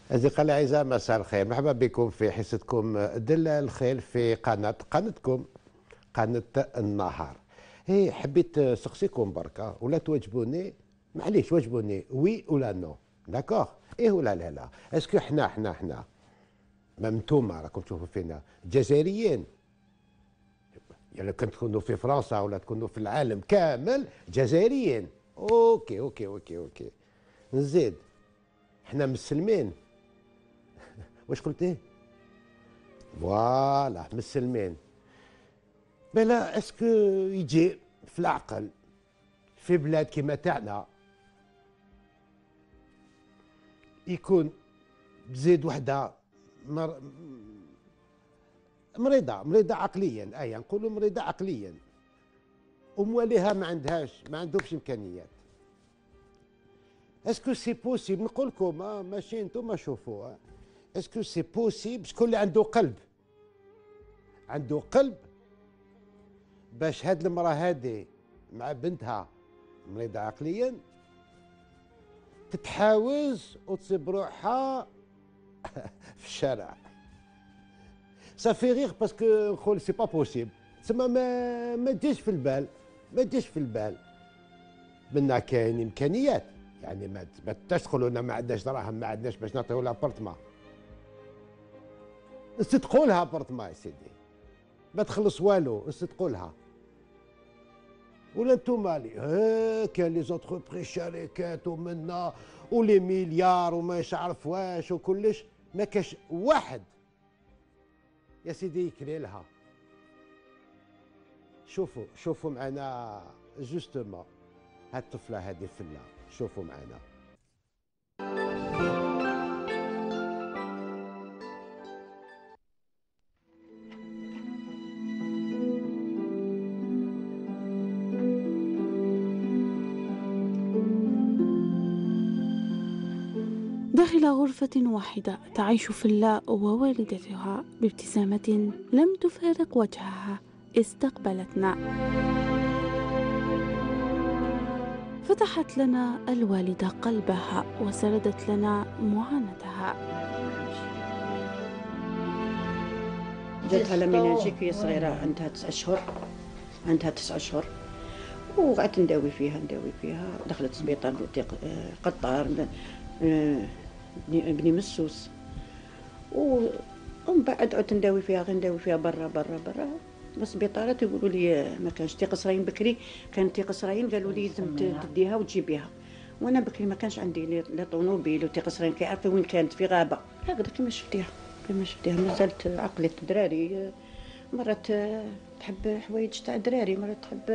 أصدقائي الأعزاء، مساء الخير، مرحبا بكم في حصتكم دل الخير في قناتكم قناة النهار. هي حبيت نسقسيكم بركة ولا توجبوني، معليش وجبوني وي ولا نو، داكوغ؟ إيه ولا لا لا؟ اسكو حنا ما نتوما راكم تشوفوا فينا جزائريين، يعني كنت تكونوا في فرنسا ولا تكونوا في العالم كامل جزائريين. اوكي اوكي اوكي اوكي. نزيد حنا مسلمين. واش قلت ايه؟ فوالا مسلمين. بلا اسكو يجي في العقل في بلاد كيما تاعنا يكون بزيد وحده مريضه عقليا، نقولوا مريضه عقليا، ومواليها ما عندهمش امكانيات. اسكو سي بوسيبل؟ نقول لكم ماشي انتم شوفوا، اسكو سي بوسيبل شكون اللي عنده قلب باش هاد المراه هادي مع بنتها مريضه عقليا تتحاوز وتصيب روحها في الشارع؟ صافي غير باسكو نقول سي با بوسيبل، تسمى ما تجيش في البال منا كاين امكانيات، يعني ما تدخلوا لنا ما عندناش دراهم، ما عندناش باش نعطيو لها ابارتمان، نصدقوا لها ابارتمان يا سيدي، ما تخلص والو، نصدقوا لها. ولا انتوما لي كان لي زونتربريز شركات ومنا ولي مليار وما عارف واش وكلش، ما كاش واحد يا سيدي يكري لها. شوفوا معنا جوستومون هاد الطفله هذه فله، شوفوا معنا. داخل غرفة واحدة تعيش فلا ووالدتها بابتسامة لم تفارق وجهها استقبلتنا. فتحت لنا الوالدة قلبها وسردت لنا معاناتها. جاتها لميناجيك هي صغيرة، عندها 9 أشهر وقعدت نداوي فيها دخلت السبيطار قطار بني مسوس، ومن بعد عدت نداوي فيها برا السبيطارات يقولوا لي ما كانش تيقصرين بكري، كانت تيقصرين قالوا لي لازم تديها وتجيبيها، وانا بكري ما كانش عندي لا طونوبيل وتيقصرين كيعرفوا وين كانت، في غابه هكذا كما شفتيها مازالت عقلة دراري، مرات تحب حوايج تاع دراري، مرات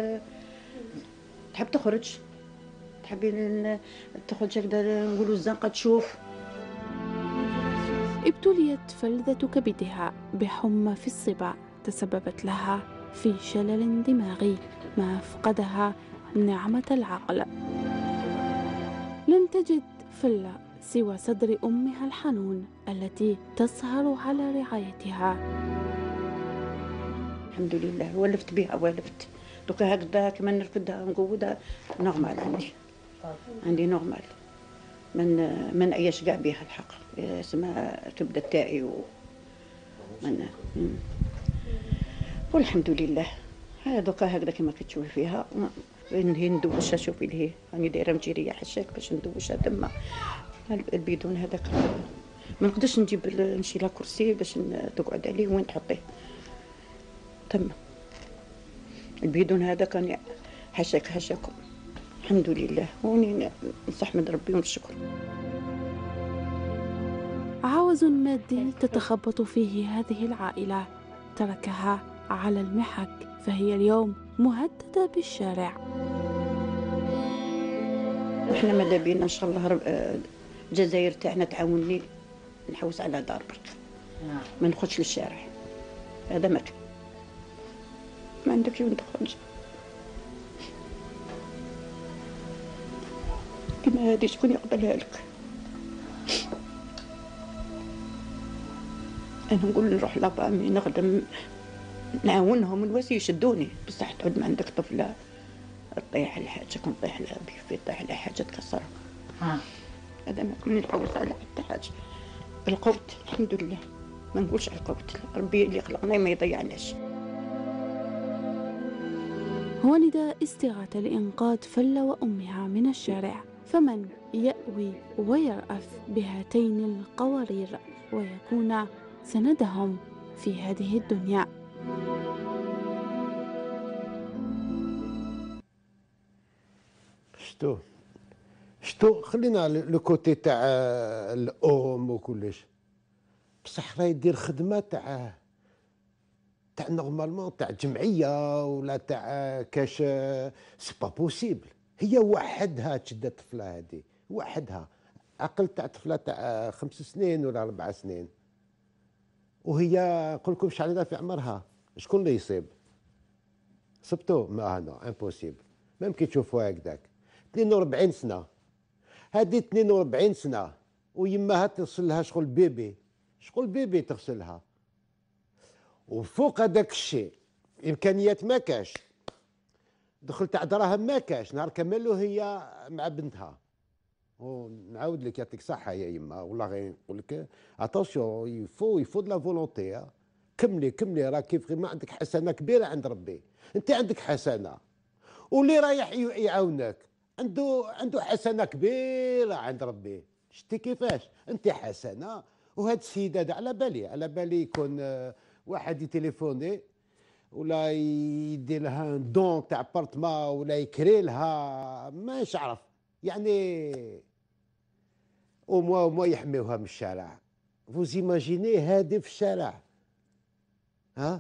تحب تخرج، تحبين تخرج هكذا نقولوا الزنقه تشوف. ابتليت فلذة كبدها بحمى في الصبا تسببت لها في شلل دماغي ما أفقدها نعمة العقل. لم تجد فلة سوى صدر أمها الحنون التي تسهر على رعايتها. الحمد لله ولفت بها دوكا هكذا كما نرفدها نقودها نورمال، عندي نورمال، من عياش كاع بها الحق، اسمها كبده تاعي والحمد لله. دوكا هكذا كما كتشوفي فيها نهي ندوشها، شوفي لهي راني دايره مجيريه حشاك باش ندوشها تما. البيدون هذاك ما نقدرش نمشي لها كرسي باش تقعد عليه وين تحطيه تما. البيدون هذا كان حشاكم الحمد لله، وني نستحمد ربي ونشكر. عوز مادي تتخبط فيه هذه العائلة تركها على المحك، فهي اليوم مهددة بالشارع. احنا ماذا بينا ان شاء الله الجزائر تاعنا تعاوني نحوس على دار برك، ما نخرجش للشارع، هذا ما عندكش وين تخرج. كيما هادي شكون يقبلها لك؟ انا نقول نروح لابامي نخدم نعاونهم الواسي يشدوني، بصح تعود ما عندك طفله تطيح على حاجه، كون طيح على بيفي، طيح على حاجه تكسرها، هذا ما كون نتحوس على حتى حاجه. القوت الحمد لله، ما نقولش على القوت، ربي اللي خلقنا ما يضيعناش. والد استغاثة لإنقاذ فلة وأمها من الشارع، فمن يأوي ويرأف بهاتين القوارير ويكون سندهم في هذه الدنيا. شتو خلينا لو كوتي تاع الام وكلش، بصح راه يدير خدمه تاع نورمالمون تاع جمعيه ولا تاع كاش، سي با بوسيبل. هي وحدها تشد الطفله هذه وحدها، عقل تاع طفله تاع 5 سنين ولا 4 سنين، وهي نقول لكم شحال في عمرها، شكون اللي يصيب؟ صبتو؟ ما انا امبوسيبل، ما يمكن تشوفوها هكذاك. 42 سنه، هذه 42 سنه ويماها تغسل لها شغل بيبي، شغل بيبي تغسلها، وفوق هذاك الشيء امكانيات ما كاش، دخل تاع دراهم ما كاش، نهار كامل وهي مع بنتها. ونعاود لك يعطيك صحه يا يما، والله غير نقول لك اتونسيون، يفو دو لا فولونتي. كملي راكي ما عندك حسنه كبيره عند ربي، انت عندك حسنه، واللي رايح يعاونك عنده حسنه كبيره عند ربي. شتي كيفاش انت حسنه، وهاد السيد هذا على بالي يكون واحد يتليفوني ولا يدير لها دون تاع بارتما ولا يكري لها، ماش عرف يعني، وما يحميوها من الشارع. فوز ايماجيني هادي في الشارع، ها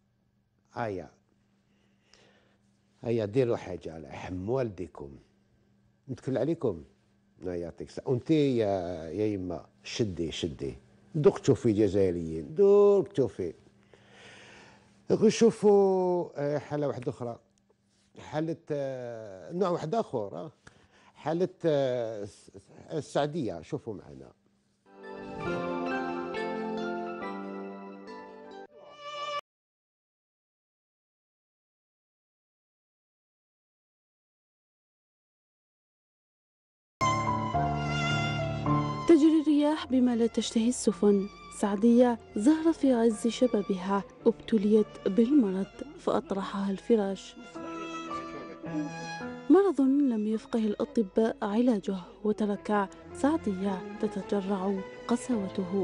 هيا ديروا حاجه على حم والديكم، نتكل عليكم. يعطيك الصحه. وانت يا يما شدي دوك تشوفي جزائريين، دوك تشوفي. شوفوا حاله واحده اخرى، حاله نوع واحد اخر، حاله السعديه. شوفوا معنا. تجري الرياح بما لا تشتهي السفن. سعدية زهرة في عز شبابها، ابتليت بالمرض فأطرحها الفراش، مرض لم يفقه الأطباء علاجه، وترك سعدية تتجرع قسوته.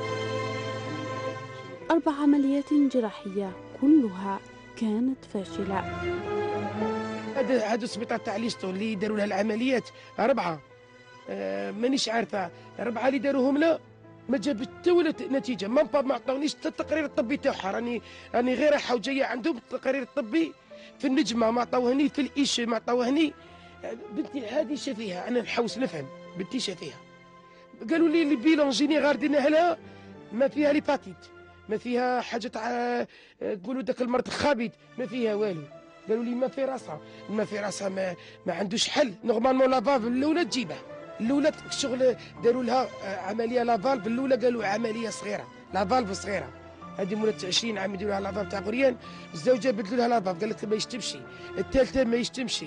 4 عمليات جراحية كلها كانت فاشلة. هذا السبيطار تاع ليستون اللي داروا لها العمليات 4، مانيش عارفه 4 اللي داروهم لا ما جابت حتى ولا نتيجه، ما عطاونيش حتى التقرير الطبي تاعها. راني غير رايحه وجايه عندهم التقرير الطبي في النجمه، ما عطاوهني في الايش، ما عطاوهني. بنتي هذه شافيها، انا نحوس نفهم، بنتي شافيها. قالوا لي البيلون جينيرال درناه لها ما فيها ليباتيت، ما فيها حاجه تاع تقولوا داك المرض الخبيث، ما فيها والو. قالوا لي ما في راسها ما عندوش حل. نورمالمون لا فالف الاولى تجيبه، الاولى الشغل داروا لها عمليه لا فالف الاولى، قالوا عمليه صغيره، لا فالف صغيره. هذه مولات 20 عام يديروا لها لا فالف تاع غريان. الزوجه بدلوا لها لا فالف، قال لك ما يشتمش. الثالثه ما يشتمش.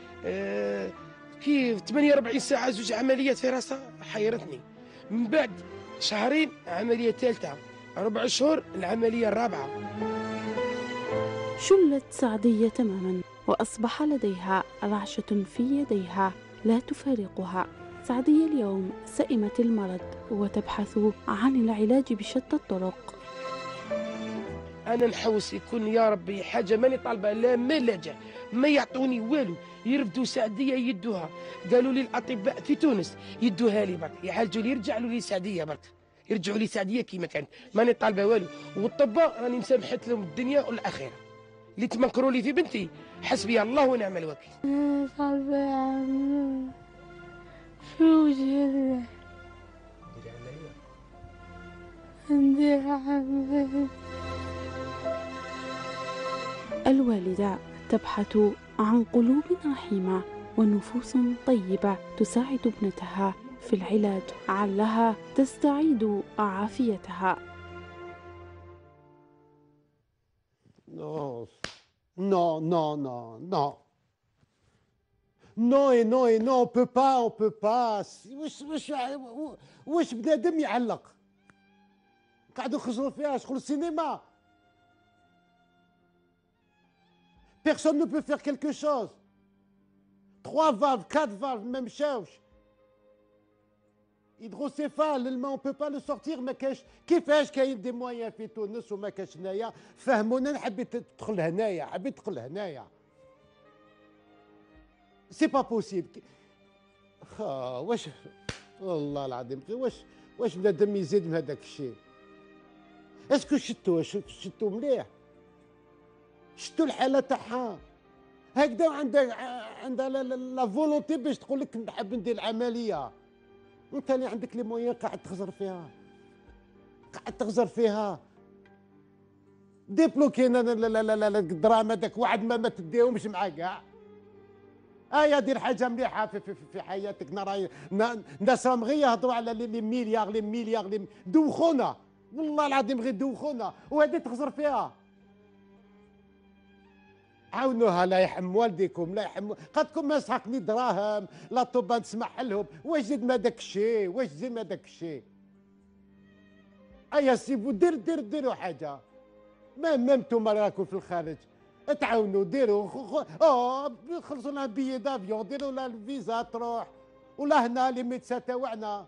كي 48 ساعه 2 عمليات في راسها، حيرتني. من بعد شهرين عمليه ثالثه، 4 شهور العمليه الرابعه. شلت سعدية تماما، وأصبح لديها رعشة في يديها لا تفارقها. سعدية اليوم سئمت المرض وتبحث عن العلاج بشتى الطرق. انا نحوس يكون يا ربي حاجه ماني طالبه لا ملاجه، ما يعطوني والو، يرفدوا سعديه يدوها. قالوا لي الاطباء في تونس يدوها لي برك، يعالجوا لي يرجعوا لي سعديه برك، يرجعوا لي سعديه كيما كانت، ماني طالبه والو. والطباء راني مسامحت لهم الدنيا والاخره. اللي تمكروا لي في بنتي حسبي الله ونعم الوكيل. فلوس ندير عملية. الوالدة تبحث عن قلوب رحيمة ونفوس طيبة تساعد ابنتها في العلاج علها تستعيد عافيتها. Non, non, non, non, non. Non et non et non, on peut pas. واش بنادم يعلق؟ قعدوا يخزروا فيها شغل السينما. بيرسون نو بو فير كيلكو شوز. 3 فالف 4 فالف ما مشاوش. هيدروسيفال الماء اون بو با لو سورتير. ما كاش كيفاش كاين دي مويان في تونس وما كاش هنايا. فهمونا. حبيت تدخل هنايا حبيت تدخل هنايا. سي با بوسيبل. واش والله العظيم واش بنادم يزيد من هذاك الشيء؟ اسكو شتو مليح؟ شتو الحاله تاعها هكذا؟ عندها لا فولونتي باش تقول لك نحب ندير العمليه. انت اللي عندك لي مويان قاعد تخزر فيها. قاعد تخزر فيها. ديبلوكينا الدراما داك واحد ما تديهمش معاه كاع. يا دير حاجه مليحه في حياتك. ناس راهم غير يهضروا على لي مليار دوخونا. والله العظيم غير دوخونا وهذه تخزر فيها. عاونوها. لا يحم والديكم لا يحم. قدكم ما سحقني دراهم لا طوبه نسمح لهم. واش زيد ما داك الشيء؟ واش زيد ما داك الشيء؟ يا سيبو ديروا حاجه. ما نتوما راكم في الخارج تعاونوا ديروا. خلصوا لها بيي دافيون. ديروا لها الفيزا تروح. ولا هنا لي ميدسان تاوعنا.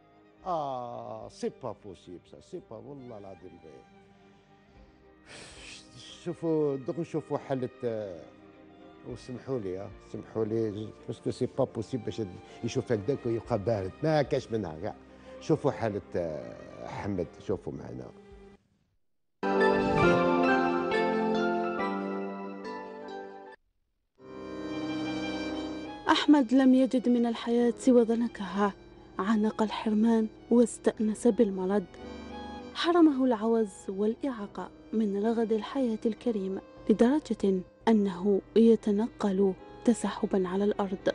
سي با بوسيبل سا. سي با والله العظيم. شوفوا دوك نشوفوا حالة. وسمحوا لي سمحوا لي باسكو سي با بوسيبل باش يشوف هكذاك ويبقى بارد. ما كاش منها كاع. شوفوا حالة حمد. شوفوا معنا. أحمد لم يجد من الحياة سوى ضنكها. عانق الحرمان واستأنس بالمرض. حرمه العوز والإعاقة من رغد الحياة الكريم لدرجة أنه يتنقل تسحبا على الأرض.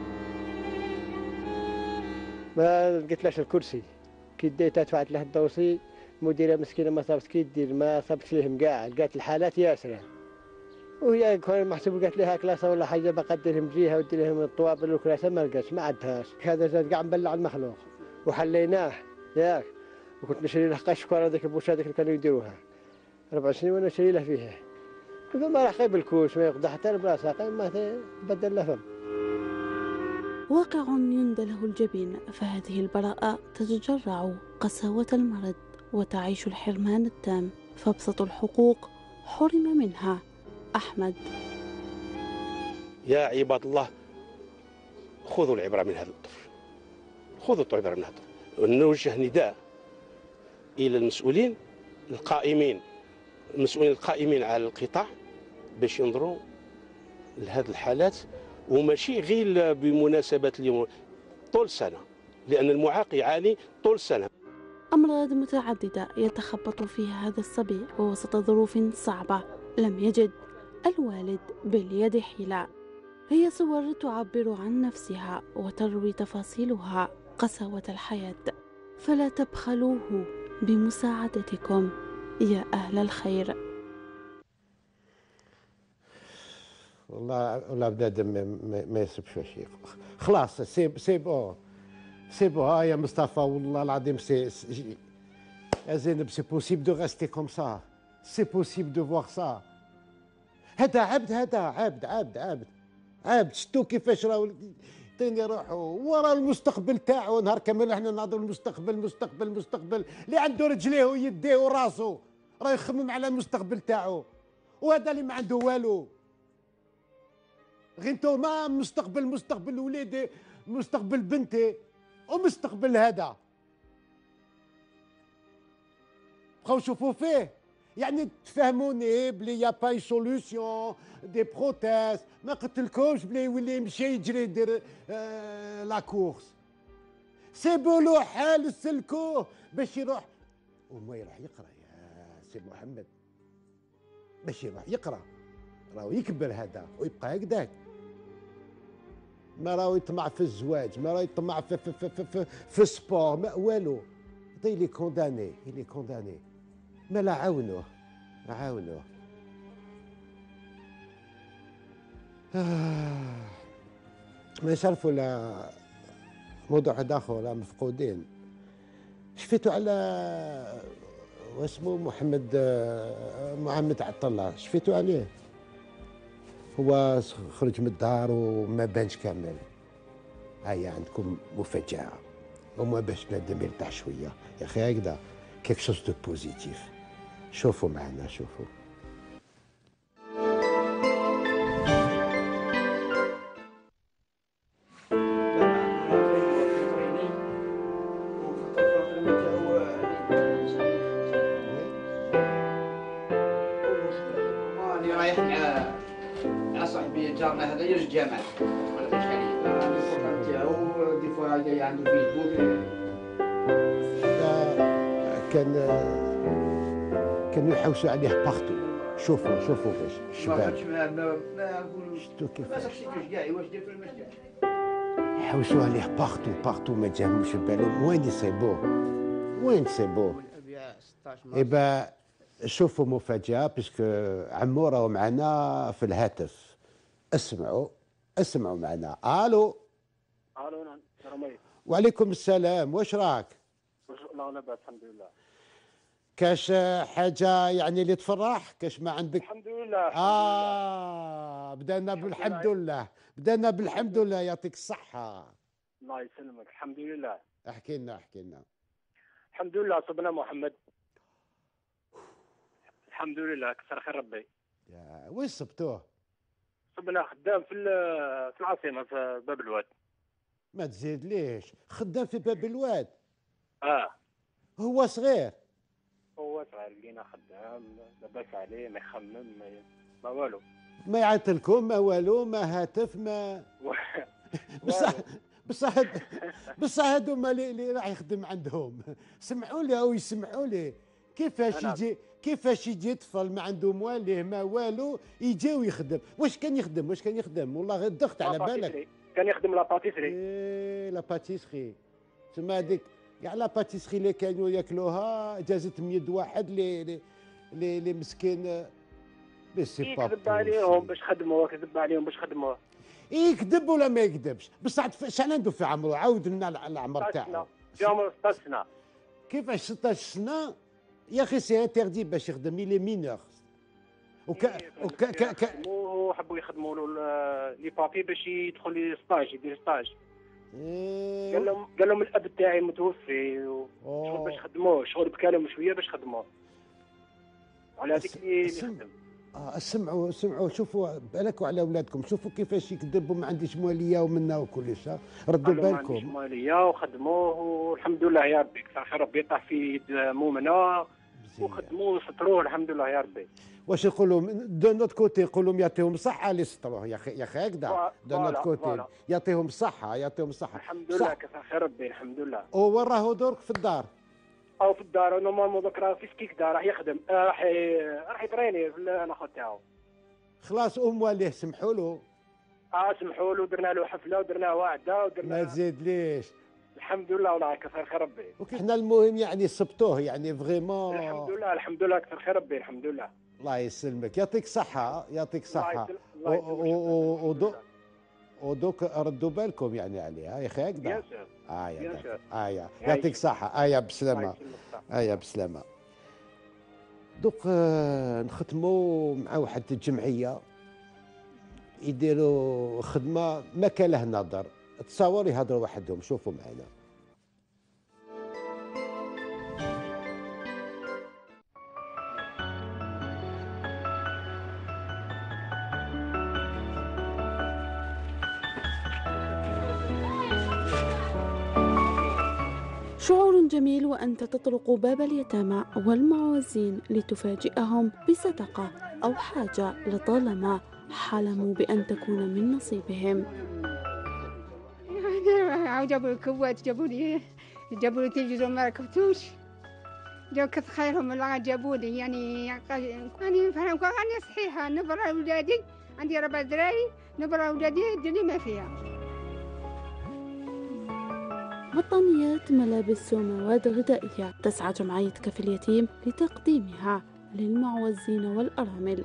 ما لقيتلاش الكرسي كي ديتها دفعت له الدوسي. المديره مسكينه ما صابت كي دير ما صابت لهم كاع. لقات الحالات ياسره وهي كان محسوب قالت لها كلاسه ولا حاجه بقى دير لهم جهه ودير لهم الطوابل والكلاسه ما لقاش ما عندهاش. هذا زاد كاع مبلع المخلوق وحليناه ياك. وكنت نشري له قشكور هذيك البوش هذيك اللي كانوا يديروها 4 سنين وانا نشري له فيها. ما راح يقبل الكوش ما يقضى حتى البلاصه ما بدل له فم. واقع يندله الجبين. فهذه البراءة تتجرع قساوة المرض وتعيش الحرمان التام. فابسط الحقوق حرم منها أحمد. يا عباد الله خذوا العبرة من هذا الطفل. خذوا العبرة من هذا الطفل. ونوجه نداء إلى المسؤولين القائمين على القطاع باش ينظروا لهذه الحالات. وماشي غير بمناسبة اليوم طول السنة. لأن المعاق يعاني طول السنة. أمراض متعددة يتخبط فيها هذا الصبي ووسط ظروف صعبة. لم يجد الوالد باليد حيلة. هي صور تعبر عن نفسها وتروي تفاصيلها قساوة الحياة. فلا تبخلوه بمساعدتكم يا أهل الخير. والله بنادم ما يسبش شيء. خلاص سي بون ها يا مصطفى. والله العظيم يا زينب سي بوسيبل دو غاستي كوم سا. سي بوسيبل دو فواغ سا. هذا عبد شتو كيفاش راهو يعطيني روحه ورا المستقبل تاعو. نهار كامل احنا نهضروا المستقبل اللي عنده رجليه ويديه وراسه راه يخمم على المستقبل تاعو. وهذا اللي ما عنده والو. غير انتو ما مستقبل وليدي مستقبل بنتي ومستقبل هذا بقاو شوفوا فيه. يعني تفهموني بلي يا باي سوليسيون دي بروتيز. ما قلتلكمش بلي يولي يمشي يجري يدير لا كورس. سيبولو حال سلكوه باش يروح وما يروح يقرا يا سي محمد. باش يروح يقرا راهو يكبر هذا ويبقى هكذاك. ما راهو يطمع في الزواج. ما راهو يطمع في السبور. ما والو. إلي كونداني ما لا عاونوه. ما نشرفوا لا موضوع اخر لا مفقودين. شفيتوا على واسمه محمد عطله، شفيتوا عليه؟ هو خرج من الدار وما بانش كامل. هيا عندكم مفاجأة، وما باش بنادم يرتاح شوية يا أخي، هكذا كيك شوز دو بوزيتيف. شوفوا معنا، شوفوا. راني رايح مع صاحبي جارنا هذا يرجع الجامع تاعو، دي فوا جاي عنده فيسبوك. كانوا يحوسوا عليه باغتو. شوفوا باش ما الشباب خدش ما نقول شفتوا ما كيفاش سقسيتوش كاع واش درتو ولا ما درتوش. يحوسوا عليه باغتو ما جاهمش بالهم. وين سي بو إبا شوفوا مفاجأة، باسكو عمو راهو معنا في الهاتف. اسمعوا معنا. الو نعم السلام عليكم. وعليكم السلام، واش راك؟ لا لاباس الحمد لله. كاش حاجة يعني اللي تفرح؟ كاش ما عندك؟ الحمد لله. بدأنا بالحمد لله. يعطيك الصحة. الله يسلمك. الحمد لله. احكي لنا. الحمد لله صبنا محمد. الحمد لله كثر خير ربي. وين صبتوه؟ صبنا خدام في العاصمة في باب الواد. ما تزيد ليش خدام في باب الواد؟ هو صغير لقينا خدام لاباس عليه، ما يخمم ما والو، ما يعيط لكم، ما والو، ما هاتف، ما بصح هذوما اللي راح يخدم عندهم سمعوا لي او يسمعوا لي كيفاش يجي طفل ما عنده مواليه ما والو يجي ويخدم. واش كان يخدم والله غير ضغط على بالك. كان يخدم لاباتيسري. لاباتيسري تسمى هذيك كاع لاباتيسري اللي كانوا ياكلوها جازت 100 واحد اللي مسكين. يكذب عليهم باش خدموا، يكذب ولا ما يكذبش؟ بصح شحال عنده في عمره؟ عاود لنا العمر تاعو. في عمره 16 سنه. كيفاش 16 سنه يا اخي؟ سي انتردي باش يخدم، لي مينور. حبوا يخدموا له لي بابي باش يدخل يدير ستاج. قال لهم الاب تاعي متوفي شغل باش خدموه، شغل بكالهم شويه باش خدموه، على هذيك اللي يخدم. سمعوا شوفوا بالكوا على اولادكم، شوفوا كيفاش يكذبوا ما عنديش مواليه ومنا وكلش. ردوا بالكم. ما عنديش مواليه وخدموه والحمد لله يا ربي. كثر خير ربي يطيح في يد مؤمنه وخدموه وسطروه الحمد لله يا ربي. واش نقولوا دو نوت كوتي؟ نقولوا يعطيهم الصحه اللي سطروه يا اخي هكذا. دو نوت كوتي يعطيهم الصحه. الحمد لله كثر خير ربي الحمد لله. وين راهو درك في الدار؟ او في الدار نورمالمون دوك راه في سكيك دار راح يخدم، راح يتريني في الاخر تاعو. خلاص مواليه سمحوا له. سمحوا له، درنا له حفله ودرنا وعده ودرنا. ما تزيد ليش. الحمد لله والله كثر خير ربي. احنا المهم يعني صبتوه يعني فريمون. الحمد لله كثر خير ربي الحمد لله. الله يسلمك، يعطيك صحة. ودوك ردوا بالكم يعني عليها يا اخي هكذا. يعطيك صحة. بسلامة. دوك نختموا مع واحد الجمعية يديروا خدمة ما كان له نظر. تصور يهضروا وحدهم. شوفوا معنا. شعور جميل وأنت تطرق باب اليتامى والمعوزين لتفاجئهم بصدقة أو حاجة لطالما حلموا بأن تكون من نصيبهم. جابوا الكوات، جابوا لي تلفزيون ما ركبتوش، جاو كثر خيرهم الله جابوا لي. يعني فهمكم أنا صحيحة نبرة أولادي، عندي 4 دراري، نبرة أولادي الدنيا ما فيها. بطانيات، ملابس ومواد غذائية تسعى جمعية كفل اليتيم لتقديمها للمعوزين والأرامل.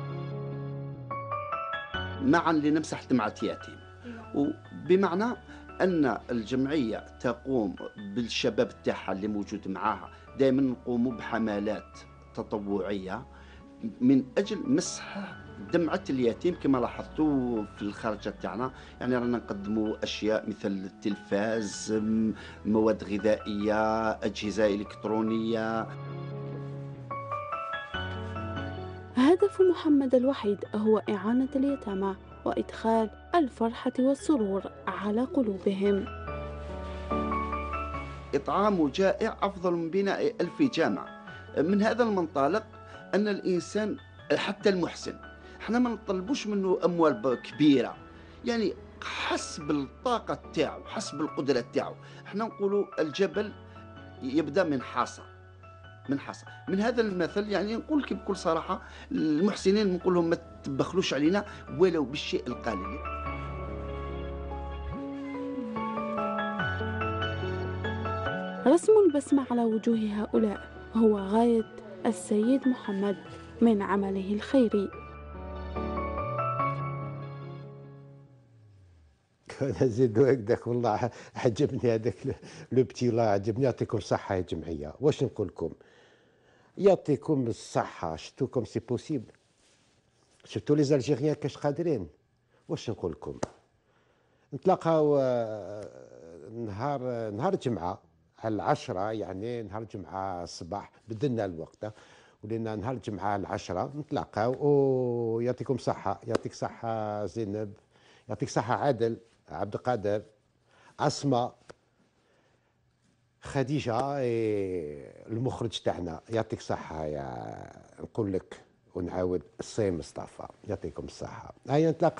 معا لنمسح دمعة يتيم، وبمعنى أن الجمعية تقوم بالشباب تاعها اللي موجود معاها، دائما نقوموا بحملات تطوعية من أجل مسح دمعة اليتيم. كما لاحظتوا في الخرجة تاعنا يعني رانا نقدموا أشياء مثل التلفاز، مواد غذائية، أجهزة إلكترونية. هدف محمد الوحيد هو إعانة اليتامى وإدخال الفرحة والسرور على قلوبهم. إطعام جائع أفضل من بناء 1000 جامع. من هذا المنطلق أن الإنسان حتى المحسن احنا ما نطلبوش منه أموال كبيرة، يعني حسب الطاقة تاعو، حسب القدرة تاعو. احنا نقولوا الجبل يبدأ من حصى، من هذا المثل يعني نقول لك بكل صراحة المحسنين نقول لهم ما تبخلوش علينا ولو بالشيء القليل. رسم البسمة على وجوه هؤلاء هو غاية السيد محمد من عمله الخيري. انا زيدو هكذاك والله عجبني هذاك لو بتي، لا عجبني. يعطيكم الصحة يا جمعية، واش نقول لكم؟ يعطيكم الصحة. شفتوكم سي بوسيبل، شفتوا لي زالجيريان كاش قادرين. واش نقول لكم؟ نتلاقاو نهار الجمعة على 10، يعني نهار الجمعة الصباح بدلنا الوقت ولينا نهار الجمعة على 10 نتلاقاو. ويعطيكم صحة، يعطيك صحة زينب، يعطيك صحة عادل، عبد القادر، أسماء، خديجة، المخرج تاعنا يعطيك صحة. نقول لك ونعاود السي مصطفى يعطيكم الصحة. هيا نتلاقى.